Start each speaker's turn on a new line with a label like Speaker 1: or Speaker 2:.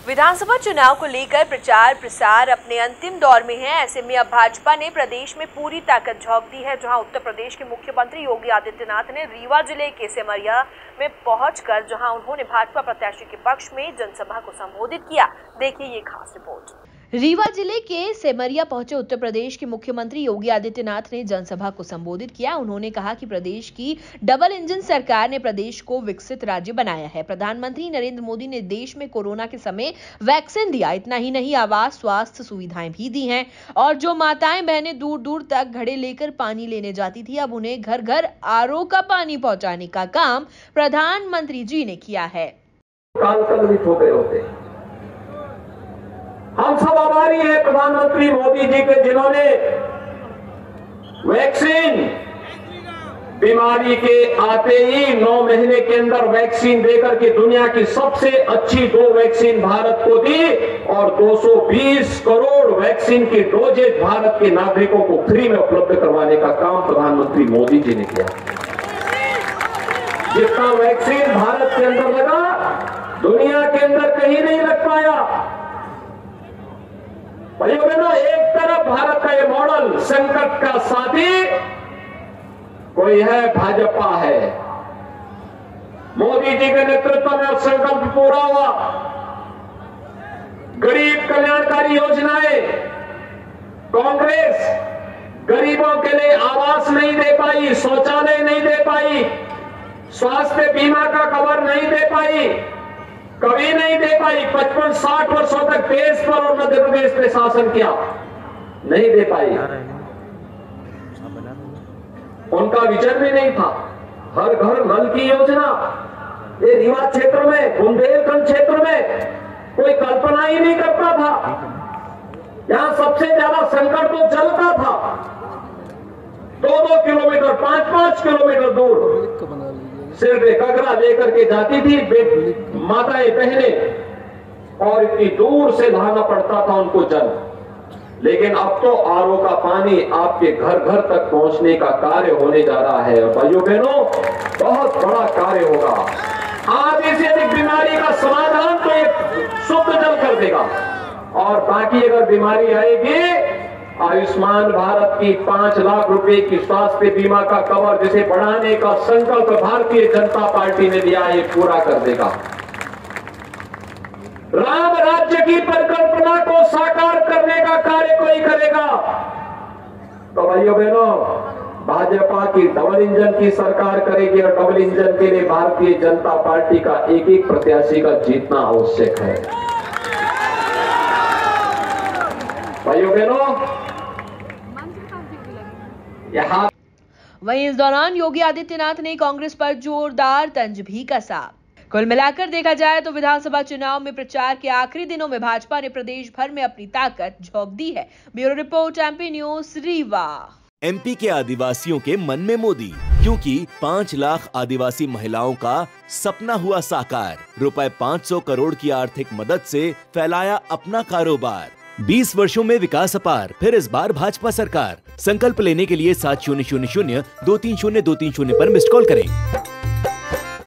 Speaker 1: विधानसभा चुनाव को लेकर प्रचार प्रसार अपने अंतिम दौर में है। ऐसे में अब भाजपा ने प्रदेश में पूरी ताकत झोंक दी है। जहां उत्तर प्रदेश के मुख्यमंत्री योगी आदित्यनाथ ने रीवा जिले के सेमरिया में पहुंचकर जहां उन्होंने भाजपा प्रत्याशी के पक्ष में जनसभा को संबोधित किया। देखिए ये खास रिपोर्ट। रीवा जिले के सेमरिया पहुंचे उत्तर प्रदेश के मुख्यमंत्री योगी आदित्यनाथ ने जनसभा को संबोधित किया। उन्होंने कहा कि प्रदेश की डबल इंजन सरकार ने प्रदेश को विकसित राज्य बनाया है। प्रधानमंत्री नरेंद्र मोदी ने देश में कोरोना के समय वैक्सीन दिया। इतना ही नहीं, आवास, स्वास्थ्य सुविधाएं भी दी हैं। और जो माताएं बहनें दूर दूर तक घड़े लेकर पानी लेने जाती थी, अब उन्हें घर घर आरओ का पानी पहुंचाने का काम प्रधानमंत्री जी ने किया है।
Speaker 2: हम सब आभारी हैं प्रधानमंत्री मोदी जी के, जिन्होंने वैक्सीन बीमारी के आते ही 9 महीने के अंदर वैक्सीन देकर के दुनिया की सबसे अच्छी 2 वैक्सीन भारत को दी और 220 करोड़ वैक्सीन की डोजेज भारत के नागरिकों को फ्री में उपलब्ध करवाने का काम प्रधानमंत्री मोदी जी ने किया। जितना वैक्सीन भारत के अंदर लगा, दुनिया के अंदर कहीं नहीं लग पाया। भाइयों बहनों, एक तरफ भारत का ये मॉडल संकट का साथी कोई है, भाजपा है। मोदी जी के नेतृत्व में संकल्प पूरा हुआ। गरीब कल्याणकारी योजनाएं, कांग्रेस गरीबों के लिए आवास नहीं दे पाई, शौचालय नहीं दे पाई, स्वास्थ्य बीमा का कवर नहीं दे पाई, कभी नहीं दे पाई। 55-60 वर्षों तक देश पर और मध्य प्रदेश पे शासन किया, नहीं दे पाई। उनका विजन भी नहीं था। हर घर नल की योजना ये रीवा क्षेत्र में, बुंदेलखंड क्षेत्र में कोई कल्पना ही नहीं करता था। यहां सबसे ज्यादा संकट तो जल का था। 2-2 किलोमीटर, 5-5 किलोमीटर दूर सिर्फ एक घगरा लेकर के जाती थी माताएं बहने, और इतनी दूर से लाना पड़ता था उनको जल। लेकिन अब तो आरओ का पानी आपके घर घर तक पहुंचने का कार्य होने जा रहा है। और भाइयों बहनों, बहुत बड़ा कार्य होगा। आधी से अधिक बीमारी का समाधान तो एक शुद्ध जल कर देगा। और बाकी अगर बीमारी आएगी, आयुष्मान भारत की 5 लाख रुपए की स्वास्थ्य बीमा का कवर जिसे बढ़ाने का संकल्प भारतीय जनता पार्टी ने लिया, ये पूरा कर देगा। राम राज्य की परिकल्पना को साकार करने का कार्य कोई करेगा। तो भाइयों बहनों, भाजपा की डबल इंजन की सरकार करेगी और डबल इंजन के लिए भारतीय जनता पार्टी का एक प्रत्याशी का जीतना आवश्यक है। भाइयों बहनों,
Speaker 1: वहीं इस दौरान योगी आदित्यनाथ ने कांग्रेस पर जोरदार तंज भी कसा। कुल मिलाकर देखा जाए तो विधानसभा चुनाव में प्रचार के आखिरी दिनों में भाजपा ने प्रदेश भर में अपनी ताकत झोंक दी है। Bureau report, MP news, Rewa.
Speaker 3: MP के आदिवासियों के मन में मोदी, क्योंकि 5 लाख आदिवासी महिलाओं का सपना हुआ साकार। रुपए 500 करोड़ की आर्थिक मदद से फैलाया अपना कारोबार। 20 वर्षों में विकास अपार, फिर इस बार भाजपा सरकार। संकल्प लेने के लिए 7000 230230 पर मिस्ड कॉल करें।